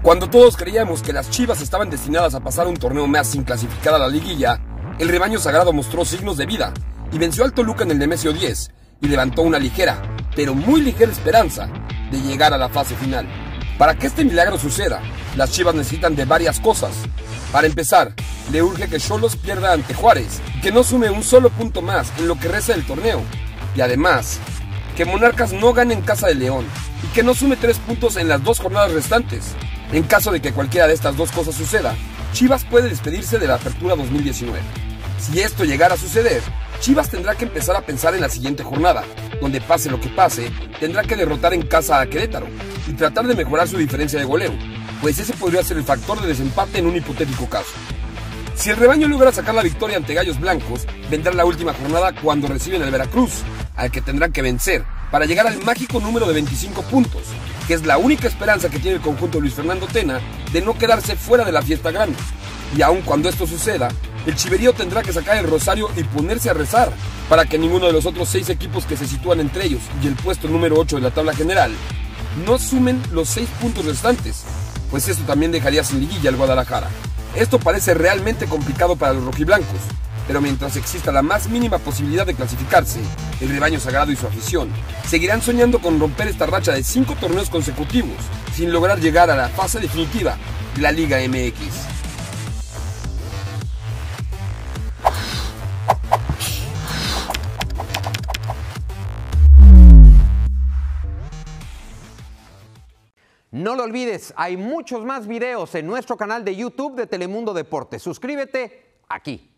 Cuando todos creíamos que las Chivas estaban destinadas a pasar un torneo más sin clasificar a la liguilla, el rebaño sagrado mostró signos de vida y venció al Toluca en el Nemesio 10 y levantó una ligera, pero muy ligera esperanza de llegar a la fase final. Para que este milagro suceda, las Chivas necesitan de varias cosas. Para empezar, le urge que Xolos pierda ante Juárez y que no sume un solo punto más en lo que resta del torneo. Y además, que Monarcas no gane en casa de León y que no sume 3 puntos en las 2 jornadas restantes. En caso de que cualquiera de estas dos cosas suceda, Chivas puede despedirse de la Apertura 2019. Si esto llegara a suceder, Chivas tendrá que empezar a pensar en la siguiente jornada, donde pase lo que pase, tendrá que derrotar en casa a Querétaro y tratar de mejorar su diferencia de goleo, pues ese podría ser el factor de desempate en un hipotético caso. Si el rebaño logra sacar la victoria ante Gallos Blancos, vendrá la última jornada cuando reciben al Veracruz, al que tendrán que vencer para llegar al mágico número de 25 puntos, que es la única esperanza que tiene el conjunto de Luis Fernando Tena de no quedarse fuera de la fiesta grande. Y aun cuando esto suceda, el Chiverío tendrá que sacar el rosario y ponerse a rezar para que ninguno de los otros 6 equipos que se sitúan entre ellos y el puesto número 8 de la tabla general no sumen los 6 puntos restantes, pues esto también dejaría sin liguilla al Guadalajara. Esto parece realmente complicado para los rojiblancos, pero mientras exista la más mínima posibilidad de clasificarse, el rebaño sagrado y su afición seguirán soñando con romper esta racha de 5 torneos consecutivos sin lograr llegar a la fase definitiva de la Liga MX. No lo olvides, hay muchos más videos en nuestro canal de YouTube de Telemundo Deportes. Suscríbete aquí.